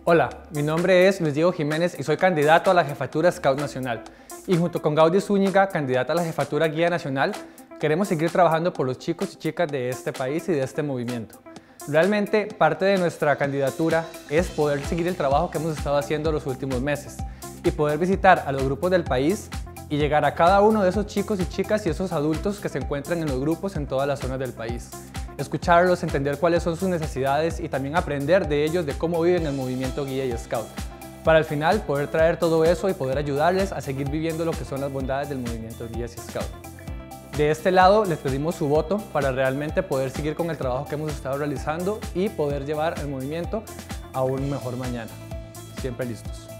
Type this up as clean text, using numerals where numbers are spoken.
Hola, mi nombre es Luis Diego Jiménez y soy candidato a la Jefatura Scout Nacional. Y junto con Gaudí Zúñiga, candidata a la Jefatura Guía Nacional, queremos seguir trabajando por los chicos y chicas de este país y de este movimiento. Realmente, parte de nuestra candidatura es poder seguir el trabajo que hemos estado haciendo los últimos meses y poder visitar a los grupos del país y llegar a cada uno de esos chicos y chicas y esos adultos que se encuentran en los grupos en todas las zonas del país. Escucharlos, entender cuáles son sus necesidades y también aprender de ellos de cómo viven el movimiento Guía y Scout. Para al final poder traer todo eso y poder ayudarles a seguir viviendo lo que son las bondades del movimiento Guías y Scout. De este lado les pedimos su voto para realmente poder seguir con el trabajo que hemos estado realizando y poder llevar el movimiento a un mejor mañana. Siempre listos.